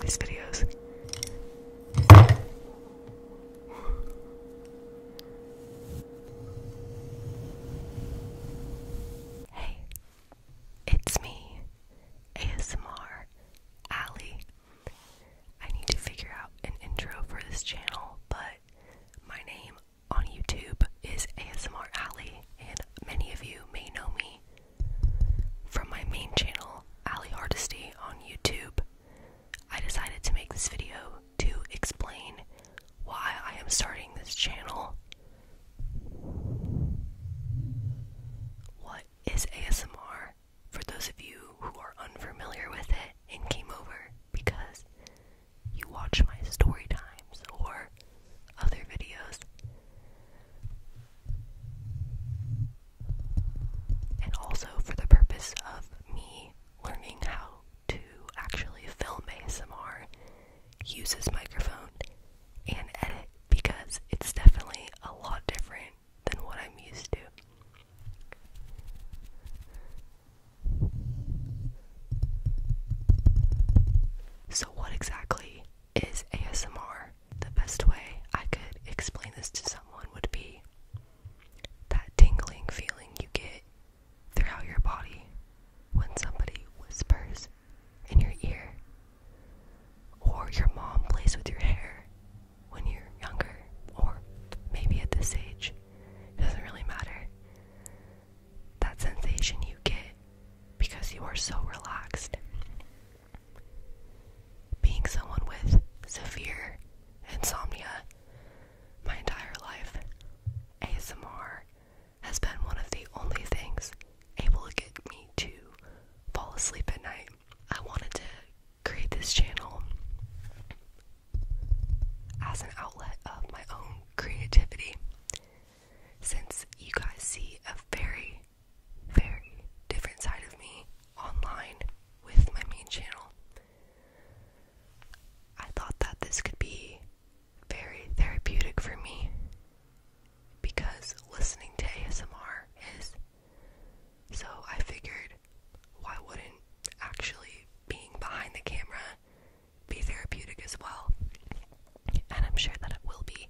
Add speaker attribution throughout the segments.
Speaker 1: these videos. Hey, it's me, ASMR Ali. I need to figure out an intro for this channel, but my name on YouTube is ASMR Ali, and many of you may know me from my main channel, Ali Hardesty, on YouTube. I decided to make this video to explain why I am starting this channel. What is ASMR? For those of you who are unfamiliar with it and came over because you watch my story times or other videos, and also for the purpose of me learning how to actually film ASMR, use this microphone, and edit, because it's definitely a lot different than what I'm used to. So what exactly is ASMR? The best way I could explain this to someone would be that tingling feeling you get throughout your body when somebody whispers in your ear, or your mom plays with your hair when you're younger, or maybe at this age. It doesn't really matter. That sensation you get because you are so relaxed. Being someone with severe insomnia my entire life, ASMR has been one of the only things able to get me to fall asleep at night. I wanted to create this channel as an outlet of my own creativity, since you guys see a very, very different side of me online with my main channel. I thought that this could be very therapeutic for me, because listening to ASMR is, so I figured, why wouldn't actually being behind the camera be therapeutic as well? And I'm sure that it will be.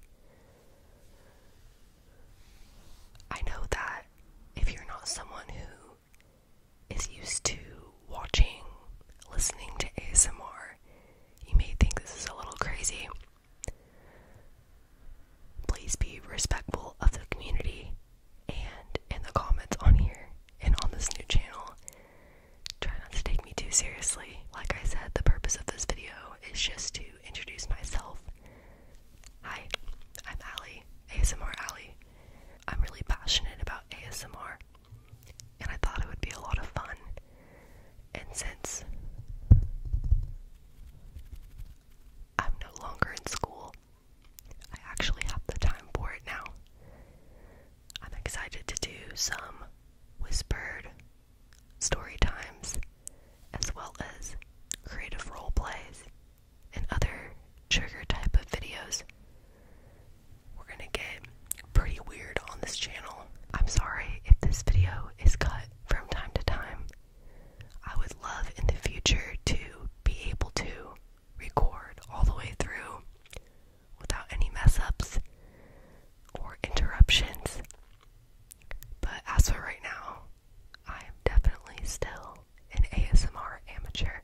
Speaker 1: I know that if you're not someone who is used to watching, listening to ASMR, you may think this is a little crazy. Please be respectful of the community and in the comments on here and on this new channel. Try not to take me too seriously. Like I said, the purpose of this video is just to introduce myself. Hi, I'm Ali, ASMR Ali. I'm really passionate about ASMR, and I thought it would be a lot of fun. And since I'm no longer in school, I actually have the time for it now. I'm excited to do some whispered story times, as well as creative role plays and other trigger type of videos. We're gonna get pretty weird on this channel. I'm sorry if this video is cut from time to time. I would love in the future to be able to record all the way through without any mess ups or interruptions. But as for right now, I am definitely still an ASMR amateur.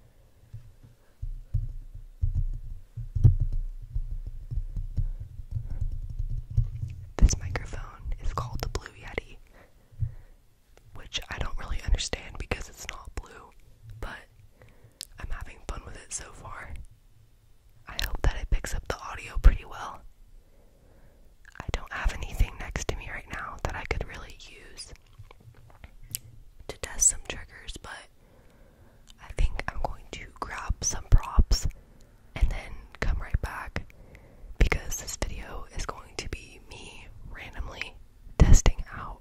Speaker 1: This microphone is called the Blue Yeti, which I don't really understand because it's not blue, but I'm having fun with it so far. I hope that it picks up the audio pretty well. I don't have anything next to me right now that I could really use to test some triggers, but I think I'm going to grab some props and then come right back, because this video is going to be me randomly testing out,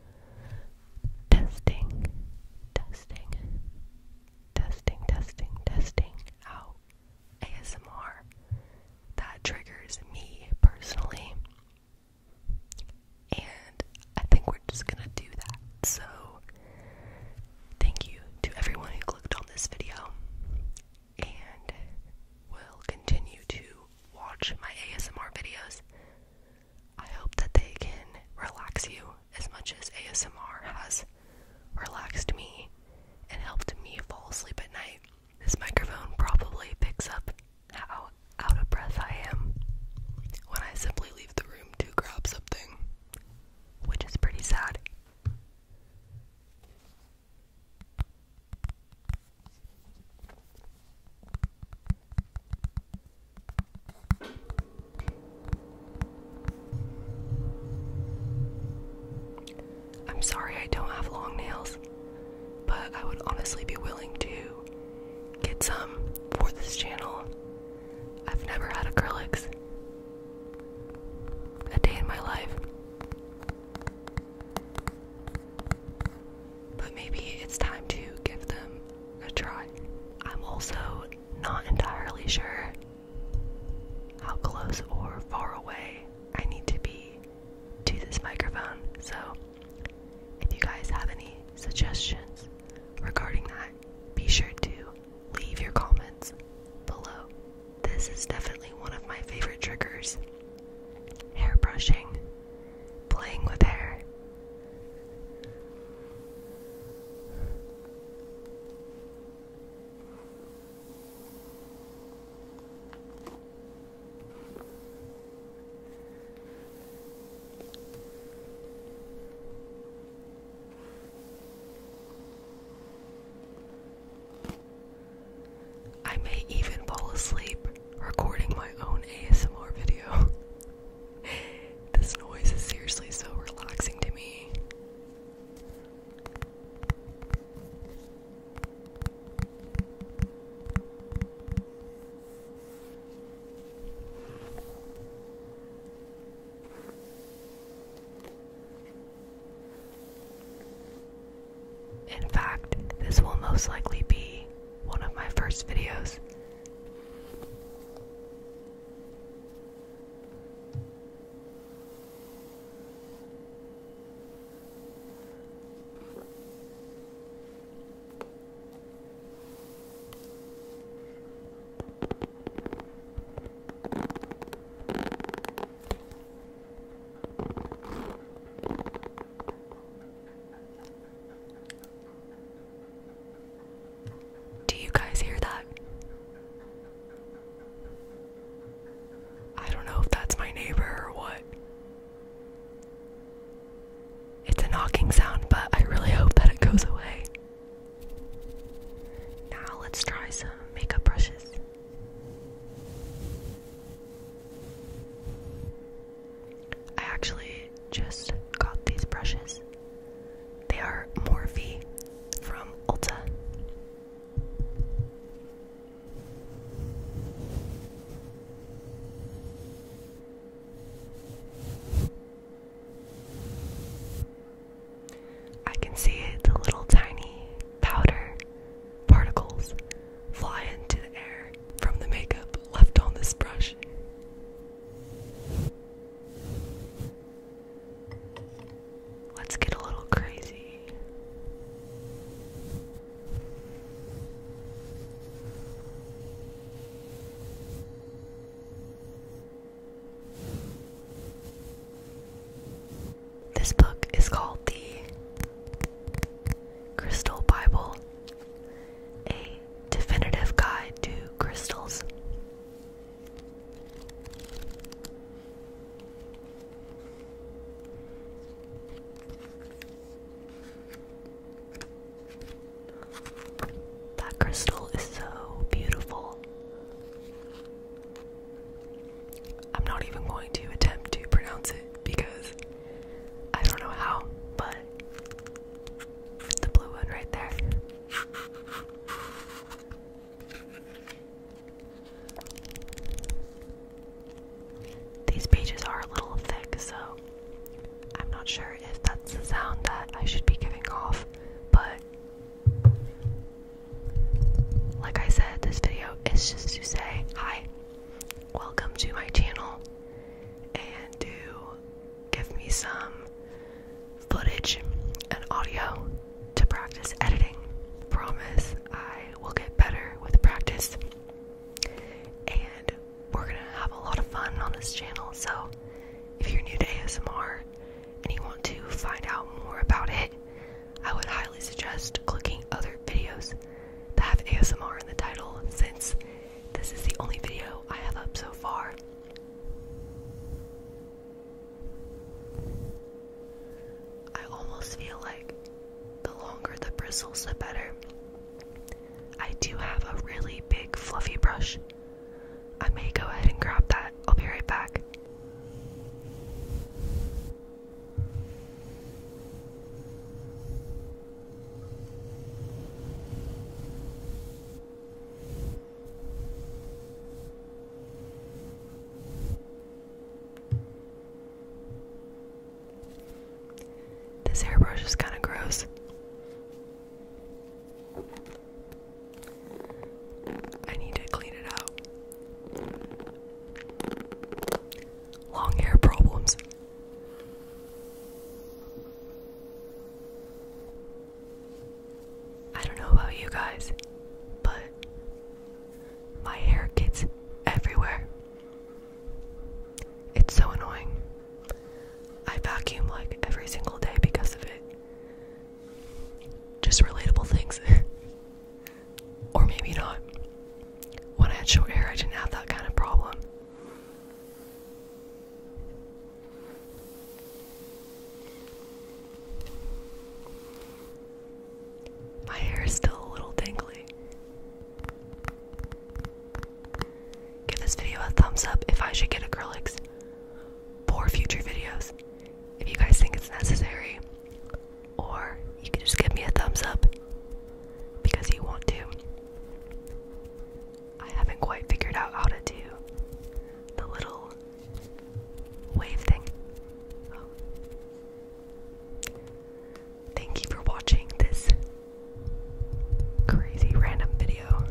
Speaker 1: testing out ASMR that triggers me personally. And I think we're just gonna do that. So thank you to everyone who clicked on this video, and I would honestly be willing to get some for this channel. I've never had acrylics a day in my life. But maybe it's time to give them a try. I'm also not entirely sure how close or far away I need to be to this microphone, so if you guys have any suggestions regarding that, be sure to leave your comments below. This is definitely one of my favorite triggers. Hair brushing, playing with hair. I may even fall asleep recording my own ASMR video. This noise is seriously so relaxing to me. In fact, this will most likely be one of my first videos. Do you guys hear that? I don't know if that's my neighbor or what. It's a knocking sound, but I really hope that it goes away. Now let's try some makeup brushes. I actually just got these brushes. They are Morphe from Ulta. I can see the little tiny powder particles fly into the air from the makeup left on this brush. Let's get a little crazy. This book is called The Crystal Bible, a definitive guide to crystals. That crystal is so beautiful. I'm not even going to attempt to pronounce it because I don't know how, but the blue one right there. These pages are a little thick, so I'm not sure if that's the sound that I should be giving off, but like I said, this video is just to say hi, welcome to my channel, and to give me some footage and audio to practice editing. Promise I will get better with practice, and we're gonna have a lot of fun on this channel. So if you're new to ASMR and you want to find out more about it, I would highly suggest clicking other videos that have ASMR in the title, since this is the only video I have up so far. I almost feel like the longer the bristles, the better. I do have a really big fluffy brush. I may go ahead and grab that. I'll be right back. not. When I had short hair, I didn't have that kind of problem. My hair is still a little dangly. Give this video a thumbs up if I should get acrylics for future videos. If you guys think it's necessary, or you can just give me a thumbs up because you want to. I haven't quite figured out how to do the little wave thing. Oh. Thank you for watching this crazy random video.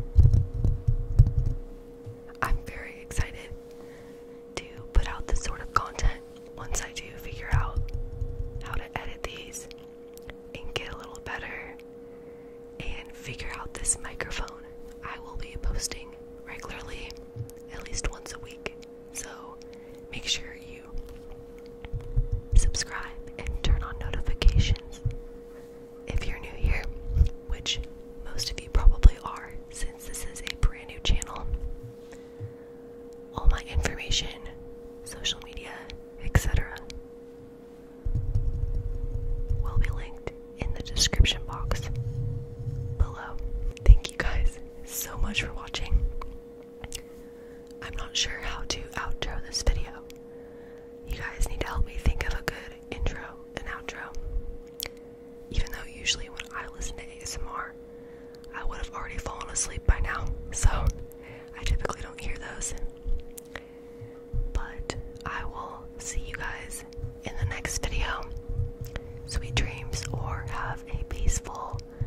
Speaker 1: I'm very excited to put out this sort of content once I do figure out how to edit these and get a little better and figure out this microphone. I will be posting regularly, at least once a week, so make sure you subscribe and turn on notifications if you're new here, which most of you probably are since this is a brand new channel. All my information, social media, etc. will be linked in the description box below. Thank you guys so much for watching. I'm not sure how to outro this video. You guys need to help me think of a good intro and outro. Even though usually when I listen to ASMR, I would have already fallen asleep by now, so I typically don't hear those. But I will see you guys in the next video. Sweet dreams, or have a peaceful